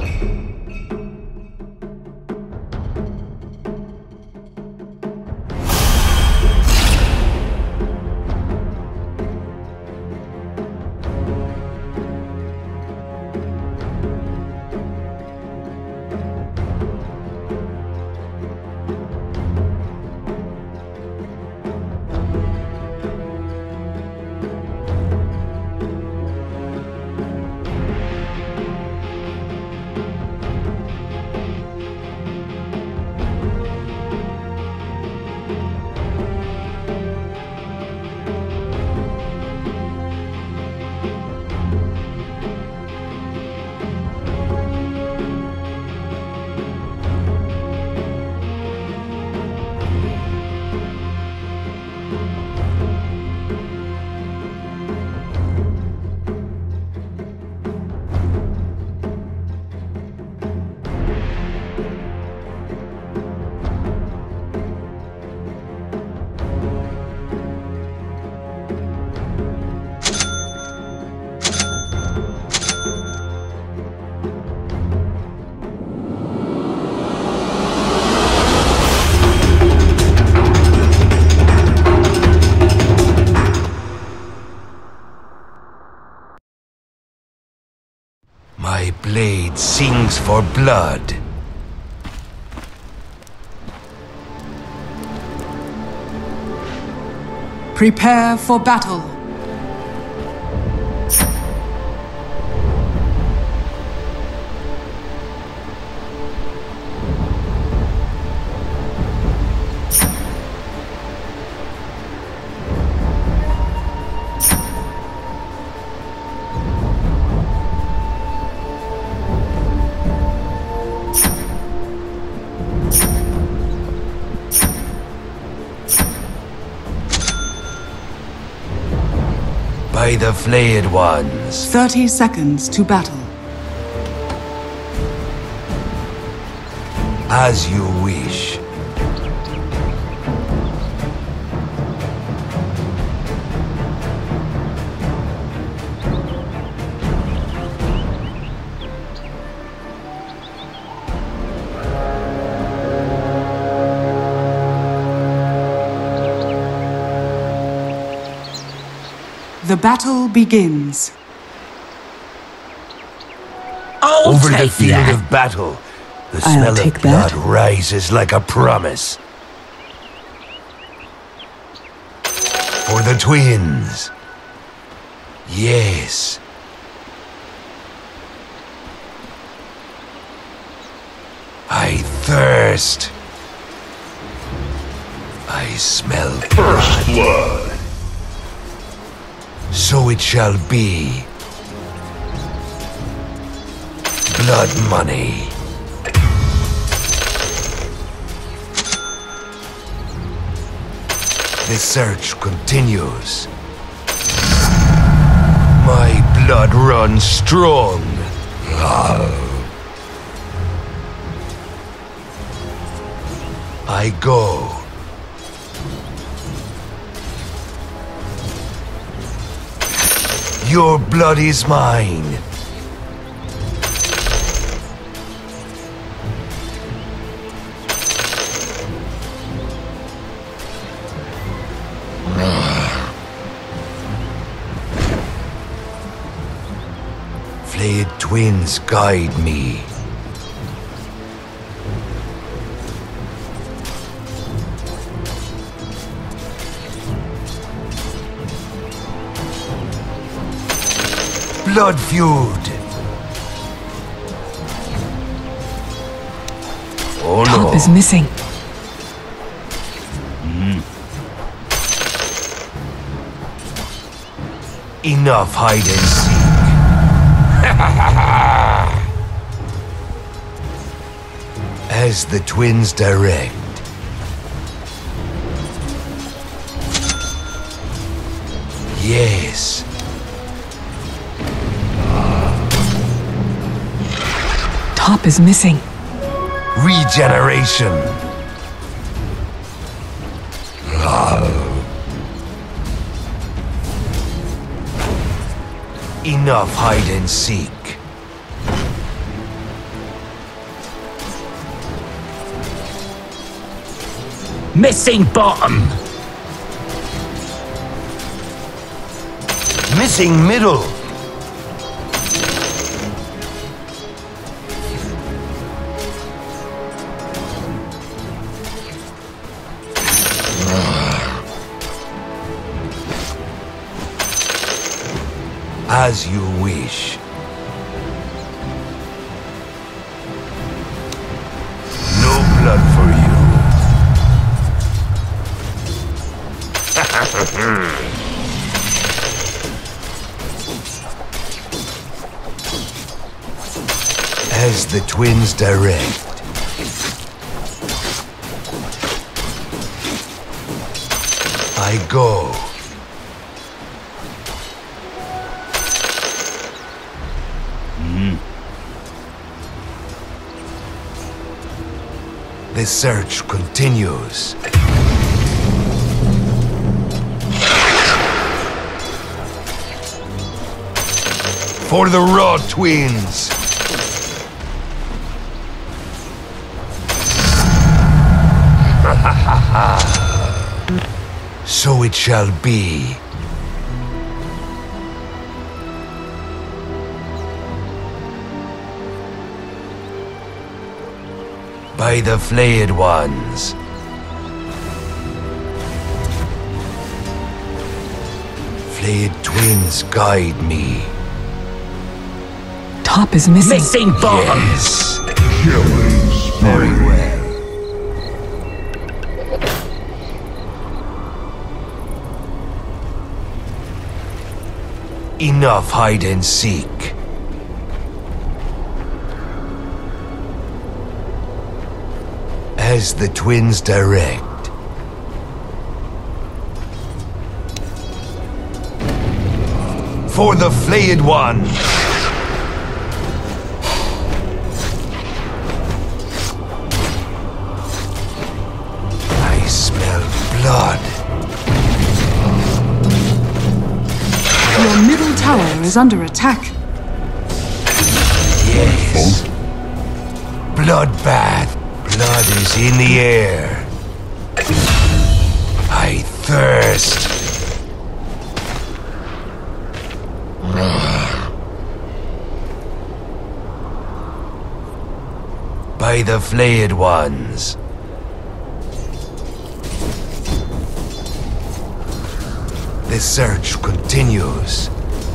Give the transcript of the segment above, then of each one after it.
My blade sings for blood. Prepare for battle. By the flayed ones. 30 seconds to battle. As you wish. The battle begins. Over the field of battle, the smell of blood rises like a promise. For the twins. Yes. I thirst. I smell First blood. So it shall be. Blood money. The search continues. My blood runs strong. I go. Your blood is mine. Flayed twins guide me. Blood feud. Oh no. Top is missing. Enough hide and seek. As the twins direct. Yes. Top is missing. Regeneration. Enough hide and seek. Missing bottom. Missing middle. As you wish. No blood for you. As the twins direct. I go. The search continues. For the Raw Twins! So it shall be. By the flayed ones. Flayed twins guide me. Top is missing. Missing bottom. Yes. Very well. Enough hide and seek. As the twins direct. For the flayed one. I smell blood. Your middle tower is under attack. Yes. Bloodbath. Blood is in the air. I thirst. By the flayed ones. The search continues.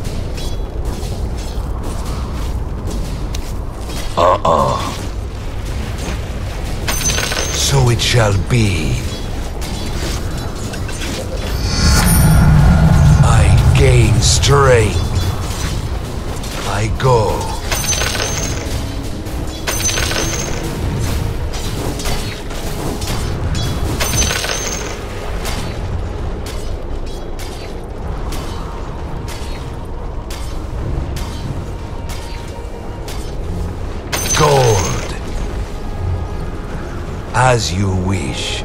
So it shall be. I gain strength. I go. Gold. As you wish.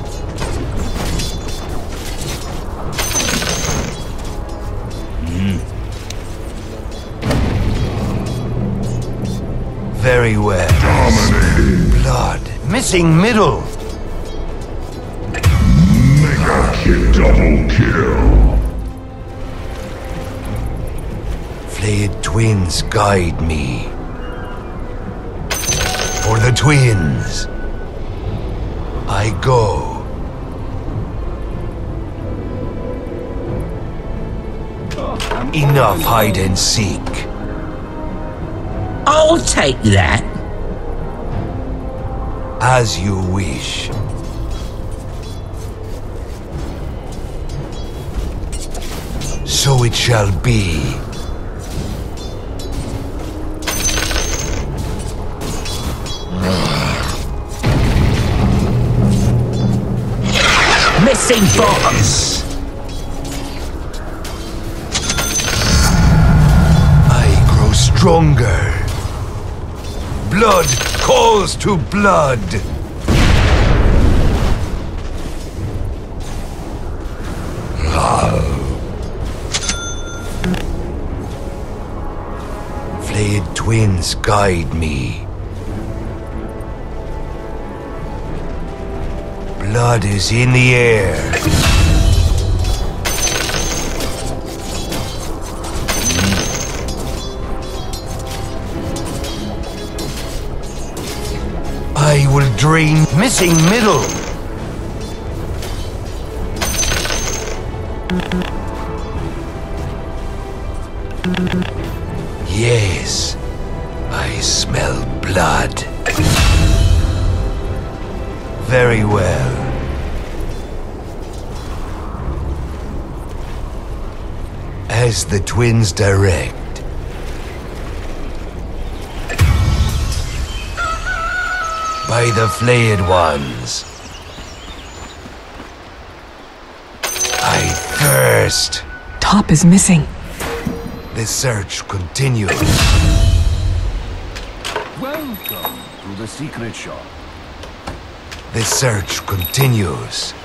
Very well. Dominating. Blood. Missing middle. Mega kill. Double kill. Flayed twins guide me. For the twins. I go. Enough hide and seek. I'll take that. As you wish. So it shall be. Missing bottoms. I grow stronger. Blood calls to blood. Flayed twins guide me. Blood is in the air. I will drain. Missing middle. Yes, I smell blood. Very well. As the twins direct. By the flayed ones. I thirst. Top is missing. The search continues. Welcome to the secret shop. The search continues.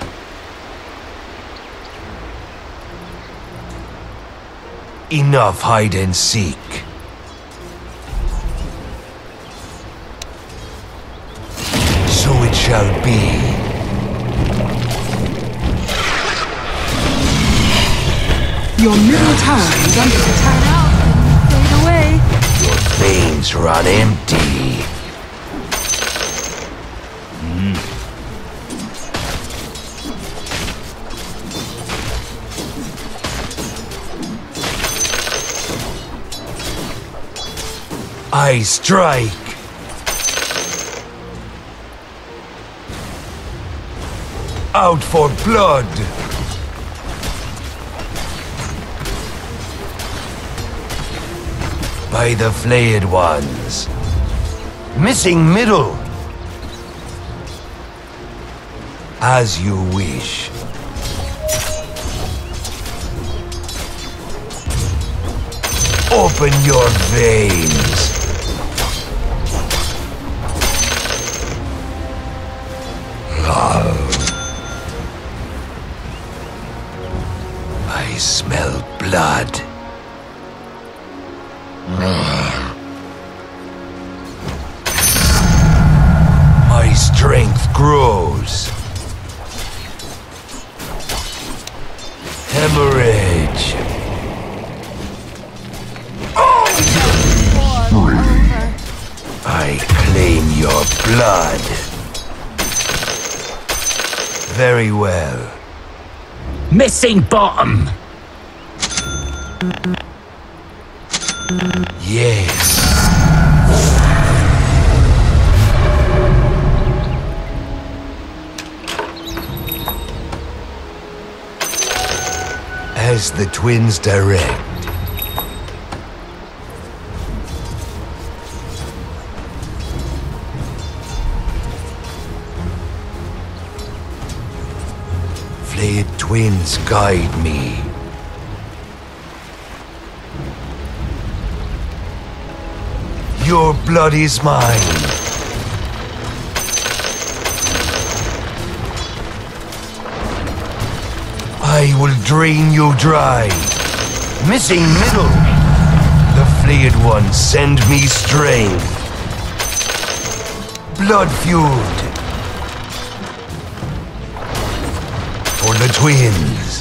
Enough hide and seek. So it shall be. Your middle tower is under attack. Fade away. Your veins run empty. I strike. Out for blood. By the flayed ones. Missing middle. As you wish. Open your veins. I smell blood. My strength grows. Hemorrhage. I claim your blood. Very well. Missing bottom. Yes. As the twins direct. Flayed twins guide me. Your blood is mine. I will drain you dry. Missing middle. The flayed ones send me strength. Blood feud. For the twins.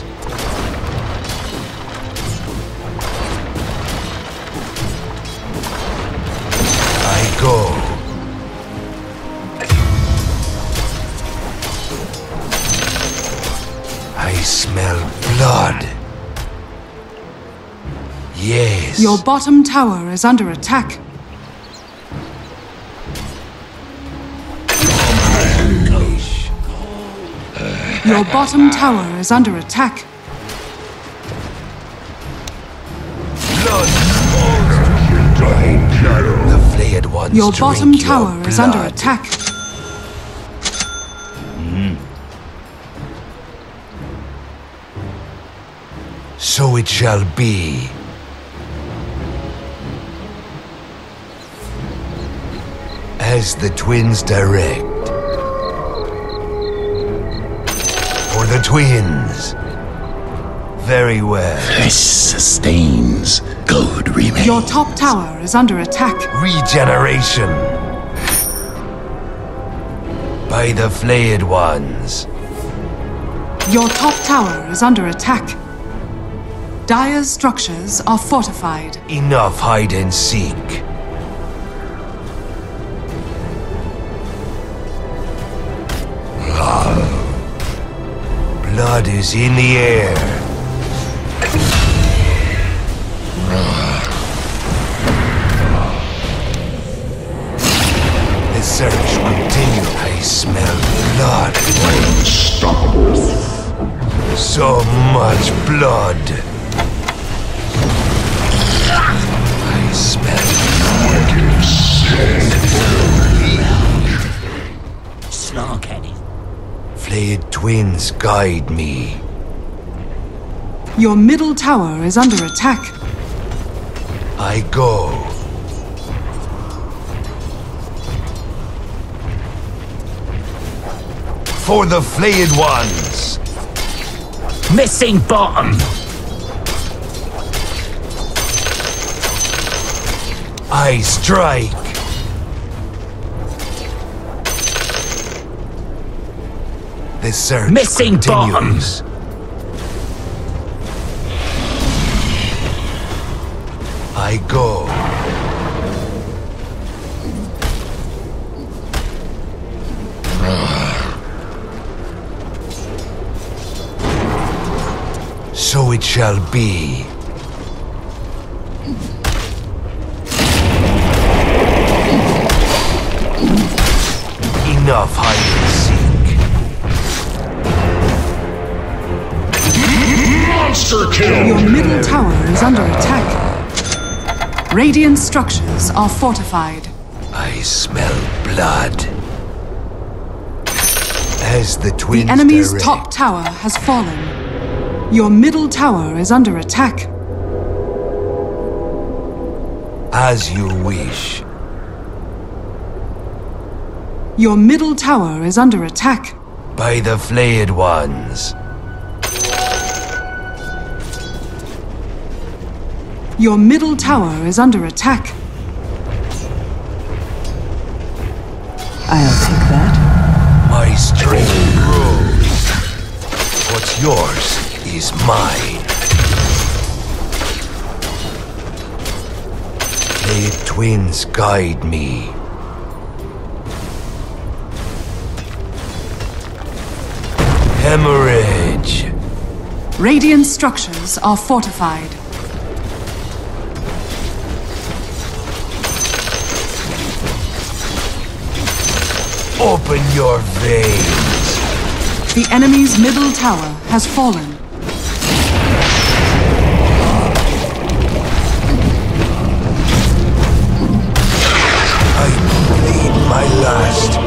I go. I smell blood. Yes. Your bottom tower is under attack. Your bottom tower is under attack. Blood. The flayed ones Your drink bottom your tower is under blood. attack. So it shall be. As the twins direct. For the twins. Very well. Flesh sustains, gold remains. Your top tower is under attack. Regeneration. By the flayed ones. Your top tower is under attack. Dire's structures are fortified. Enough hide and seek. Blood is in the air. The search continues. I smell blood. Unstoppable. So much blood. I smell Wicked sin. Snark-headed. Flayed twins guide me. Your middle tower is under attack. I go. For the flayed ones. Missing bottom. I strike. The search Missing continues. I go. So it shall be. Enough hide and seek. Monster kill. Your middle tower is under attack. Radiant structures are fortified. I smell blood. As the twins The enemy's direct. top tower has fallen. Your middle tower is under attack. As you wish. Your middle tower is under attack. By the flayed ones. Your middle tower is under attack. I'll take that. My strength grows. What's yours is mine. Flayed twins guide me. Hemorrhage. Radiant structures are fortified. Open your veins. The enemy's middle tower has fallen. I bleed my last.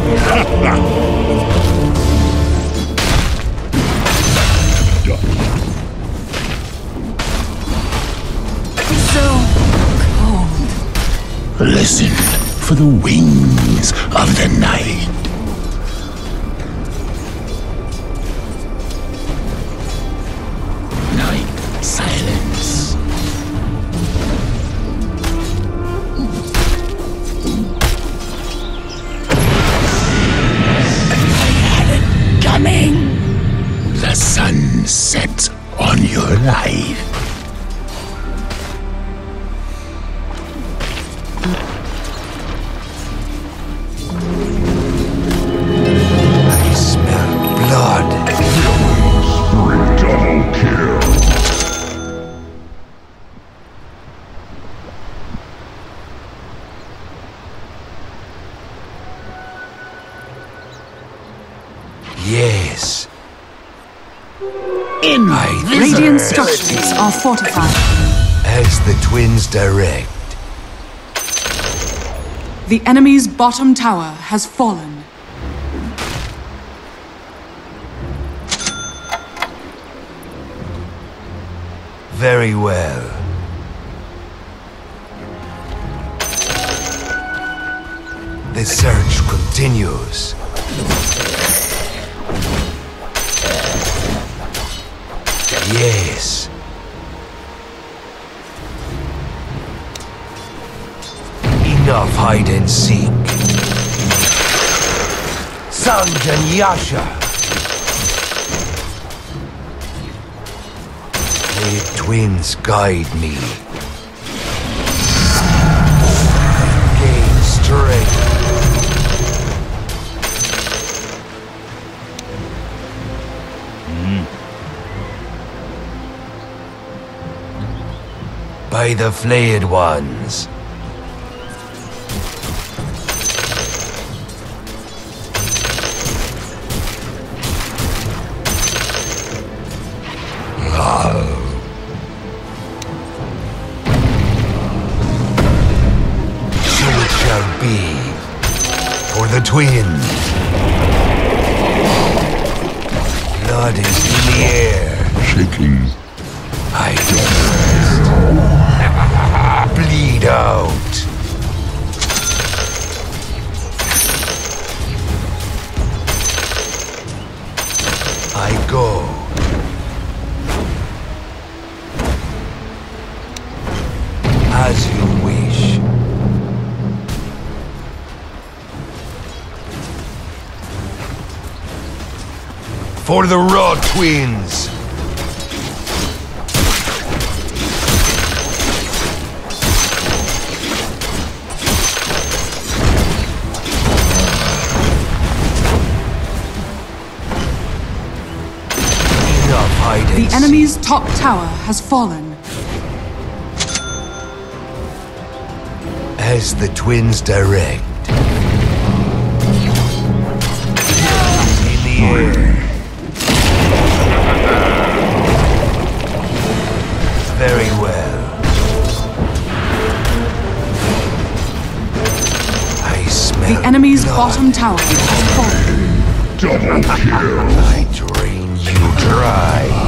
So cold. Listen for the wings of the night. Night silence. I had it coming. The sun sets on your life. I smell blood. Double kill. Yes. Radiant structures are fortified. As the twins direct. The enemy's bottom tower has fallen. Very well. The search continues. Yes. Enough hide and seek. Sanjan Yasha. Flayed twins guide me. Gain strength. By the flayed ones. So it shall be for the twins. Blood is in the air. Shaking. I don't bleed out. I go. As you wish. For the Raw Twins. The enemy's top tower has fallen. As the twins direct. In the air. Very well. I smell The enemy's blood. bottom tower has fallen. Double kill. I drain you dry.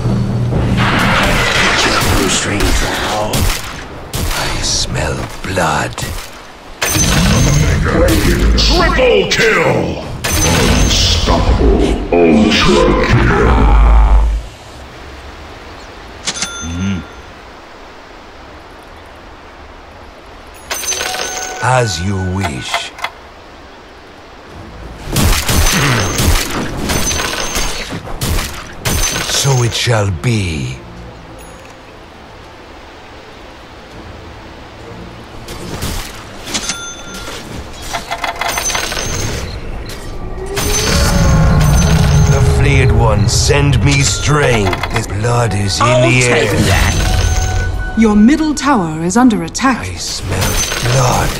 I smell blood. Triple kill. Unstoppable. Ultra kill. As you wish. So it shall be. The flayed ones send me strength. His blood is in the take air. that. Your middle tower is under attack. I smell blood.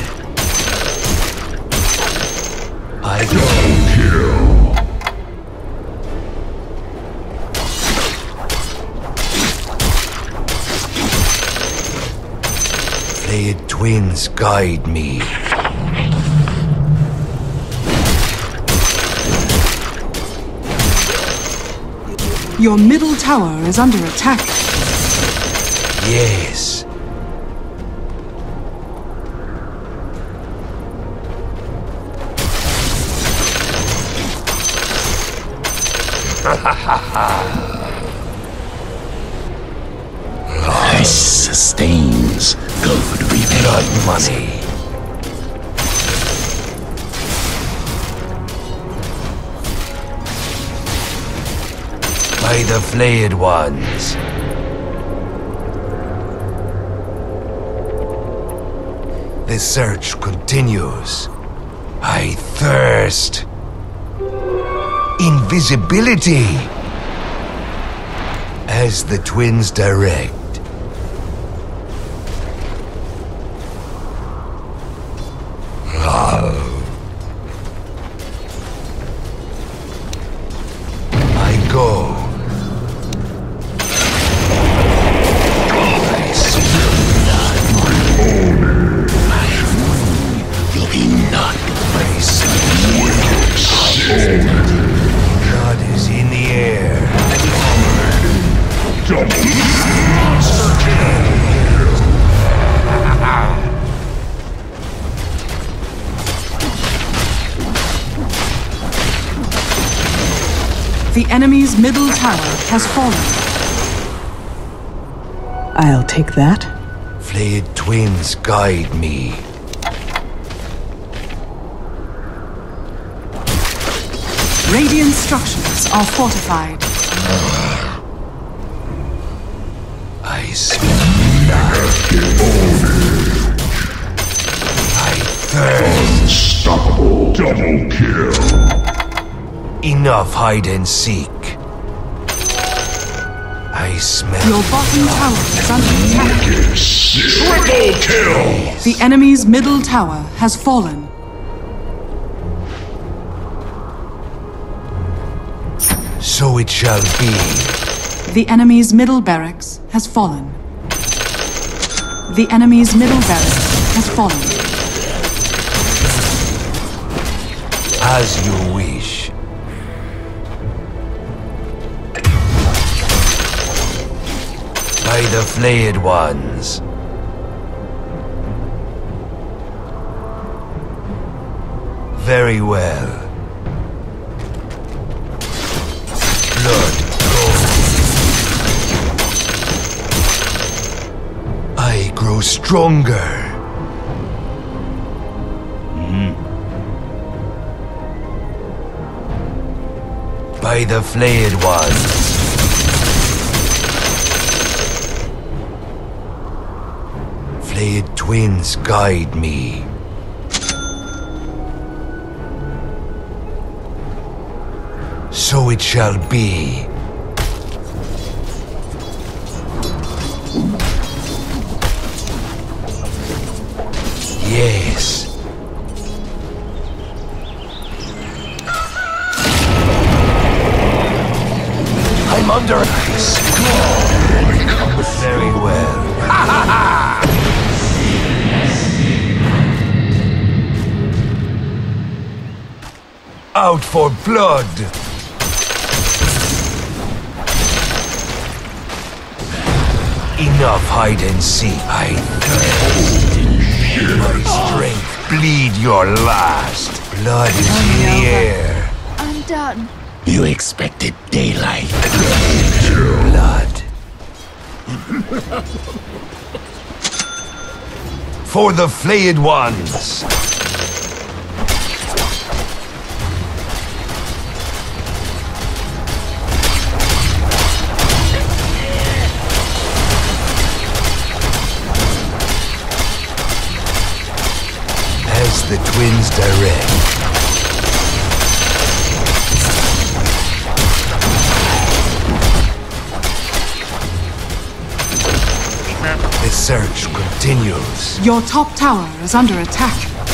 I go. Kill. Flayed twins guide me. Your middle tower is under attack. Yes. This sustains good revenge. Blood money. By the flayed ones. The search continues. I thirst. Invisibility. As the twins direct. I go. I smell You'll be not. I smell blood is in the air. The enemy's middle tower has fallen. I'll take that. Flayed twins guide me. Radiant structures are fortified. I smell blood. I thirst. Unstoppable double kill. Enough hide and seek. I smell. Your bottom tower is under attack. Triple kill. The enemy's middle tower has fallen. So it shall be. The enemy's middle barracks has fallen. The enemy's middle barracks has fallen. As you wish. By the flayed ones. Very well. Blood gold. I grow stronger. By the flayed ones. Flayed twins guide me. So it shall be. Yes. I'm under ice. Very well. Ha ha ha! Out for blood! Enough hide and seek. I thirst. My strength. Bleed your last. Blood is in the air. I'm done. You expected daylight. Blood. For the flayed ones. As the twins direct. The search continues. Your top tower is under attack.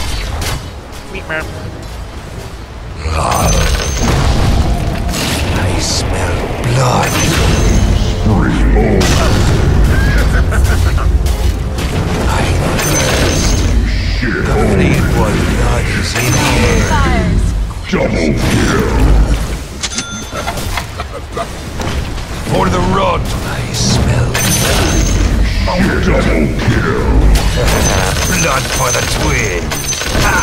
I smell blood. I thirst. The flayed one blood is in the air. Double kill. For the rod, I smell Double kill. blood for the twin. Ha!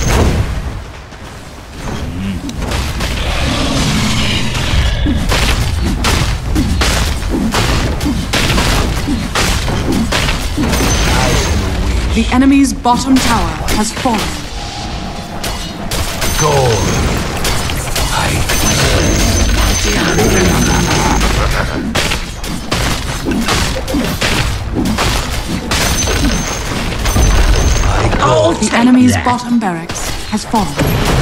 The enemy's bottom tower has fallen. Gold. The enemy's bottom barracks has fallen.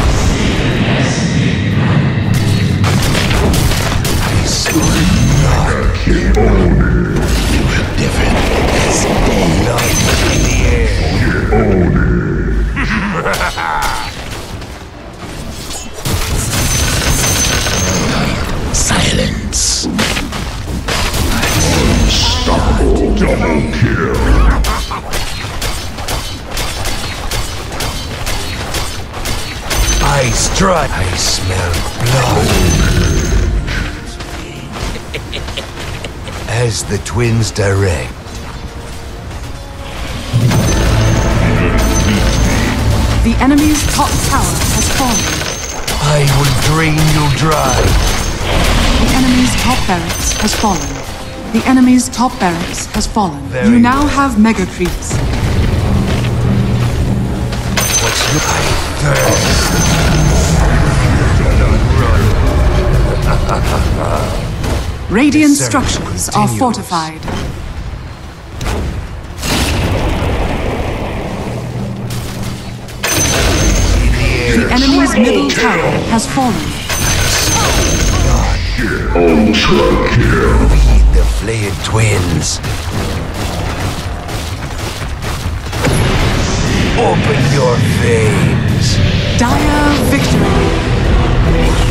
I smell blood. You were different as day. Blood in the air. Silence. Unstoppable double kill. I strike. I smell blood. As the twins direct. The enemy's top tower has fallen. I will drain you dry. The enemy's top barracks has fallen. The enemy's top barracks has fallen. Very You now well. have mega creeps. What's your thirst? Radiant The search structures are continues. fortified. middle tower has fallen. Ultra kill. Feed the flayed twins. Open your veins. Dire victory.